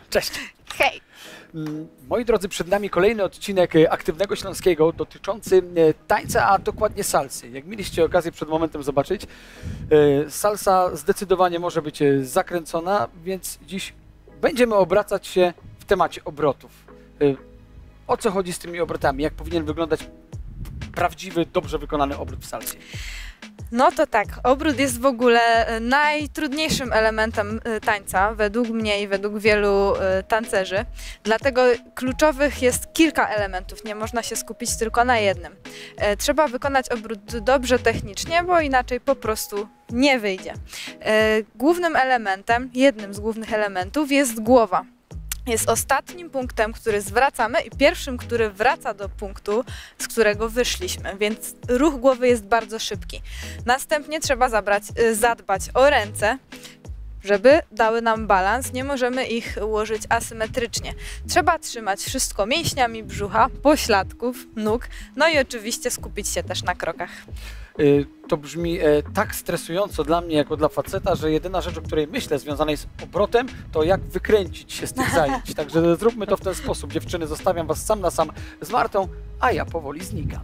Cześć. Hej. Moi drodzy, przed nami kolejny odcinek Aktywnego Śląskiego dotyczący tańca, a dokładnie salsy. Jak mieliście okazję przed momentem zobaczyć, salsa zdecydowanie może być zakręcona, więc dziś będziemy obracać się w temacie obrotów. O co chodzi z tymi obrotami? Jak powinien wyglądać prawdziwy, dobrze wykonany obrót w salsie? No to tak, obrót jest w ogóle najtrudniejszym elementem tańca, według mnie i według wielu tancerzy. Dlatego kluczowych jest kilka elementów, nie można się skupić tylko na jednym. Trzeba wykonać obrót dobrze technicznie, bo inaczej po prostu nie wyjdzie. Głównym elementem, jednym z głównych elementów jest głowa. Jest ostatnim punktem, który zwracamy i pierwszym, który wraca do punktu, z którego wyszliśmy, więc ruch głowy jest bardzo szybki. Następnie trzeba zadbać o ręce, żeby dały nam balans. Nie możemy ich ułożyć asymetrycznie. Trzeba trzymać wszystko mięśniami brzucha, pośladków, nóg, no i oczywiście skupić się też na krokach. To brzmi tak stresująco dla mnie, jako dla faceta, że jedyna rzecz, o której myślę, związanej z obrotem, to jak wykręcić się z tych zajęć. Także zróbmy to w ten sposób. Dziewczyny, zostawiam was sam na sam z Martą, a ja powoli znikam.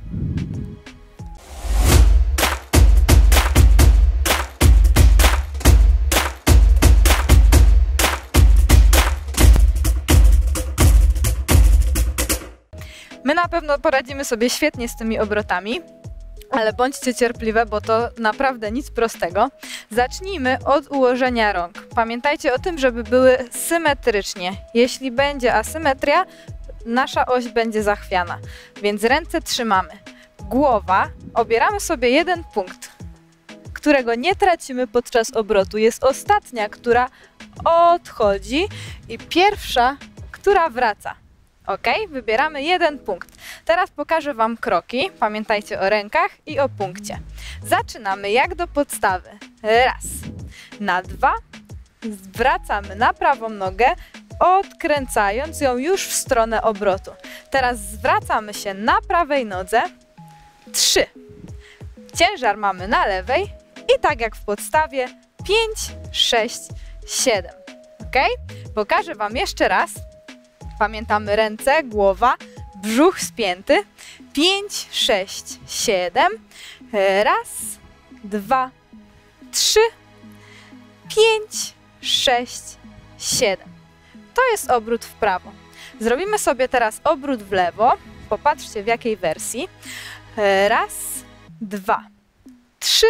My na pewno poradzimy sobie świetnie z tymi obrotami, ale bądźcie cierpliwe, bo to naprawdę nic prostego. Zacznijmy od ułożenia rąk. Pamiętajcie o tym, żeby były symetrycznie. Jeśli będzie asymetria, nasza oś będzie zachwiana, więc ręce trzymamy. Głowa, obieramy sobie jeden punkt, którego nie tracimy podczas obrotu. Jest ostatnia, która odchodzi i pierwsza, która wraca. Ok, wybieramy jeden punkt. Teraz pokażę wam kroki. Pamiętajcie o rękach i o punkcie. Zaczynamy jak do podstawy. Raz. Na dwa. Zwracamy na prawą nogę, odkręcając ją już w stronę obrotu. Teraz zwracamy się na prawej nodze. 3. Ciężar mamy na lewej i tak jak w podstawie 5, 6, 7. Ok? Pokażę wam jeszcze raz. Pamiętamy ręce, głowa, brzuch spięty. 5, 6, 7. Raz, 2, 3, 5, 6, 7. To jest obrót w prawo. Zrobimy sobie teraz obrót w lewo. Popatrzcie w jakiej wersji. Raz, 2, 3,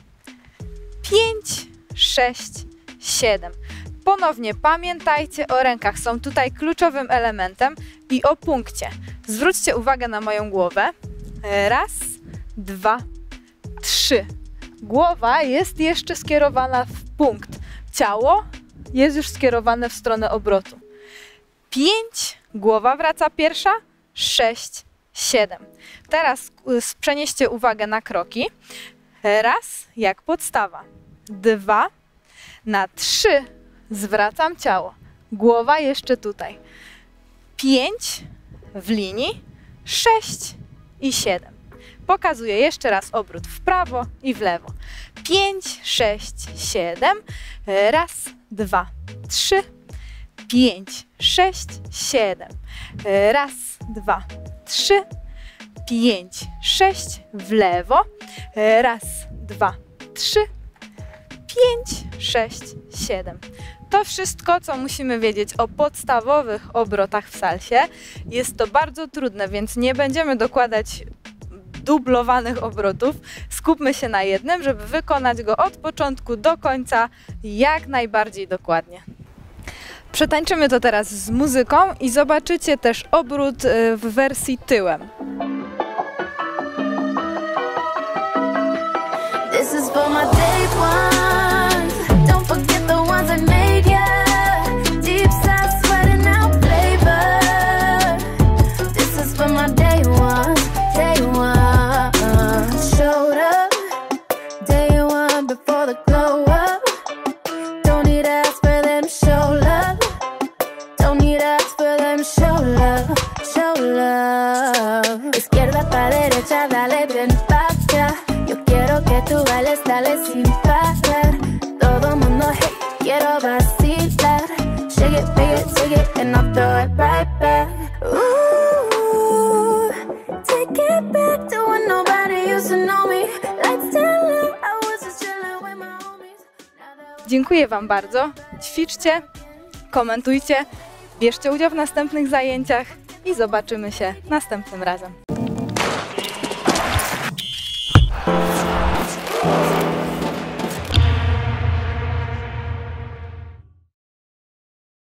5, 6, 7. Ponownie pamiętajcie o rękach, są tutaj kluczowym elementem i o punkcie. Zwróćcie uwagę na moją głowę. Raz, 2, 3. Głowa jest jeszcze skierowana w punkt. Ciało jest już skierowane w stronę obrotu. 5. Głowa wraca pierwsza. 6, 7. Teraz przenieście uwagę na kroki. Raz, jak podstawa. 2, na 3. Zwracam ciało. Głowa jeszcze tutaj. 5 w linii, 6 i 7. Pokazuję jeszcze raz obrót w prawo i w lewo. 5, 6, 7. Raz, 2, 3. 5, 6, 7. Raz, 2, 3. 5, 6 w lewo. Raz, 2, 3. 5, 6, 7. To wszystko, co musimy wiedzieć o podstawowych obrotach w salsie. Jest to bardzo trudne, więc nie będziemy dokładać dublowanych obrotów. Skupmy się na jednym, żeby wykonać go od początku do końca jak najbardziej dokładnie. Przetańczymy to teraz z muzyką i zobaczycie też obrót w wersji tyłem. This is for my day ones. Don't forget the ones I made ya. Deep side sweating out flavor. This is for my day ones. Day one. Showed up. Day one before the glow up. Don't need ask for them show love. Don't need ask for them show love. Show love. Izquierda pa' derecha, dale bien pa' Yo quiero que tú bailes, dale sin parar. Todo mundo, hey, quiero vacilar. Shake it, take it and I'll throw it right back. Ooh, take it back to when nobody used to know me. Let's tell them I was just chilling with my homies. Dziękuję Wam bardzo. Ćwiczcie, komentujcie, bierzcie udział w następnych zajęciach i zobaczymy się następnym razem.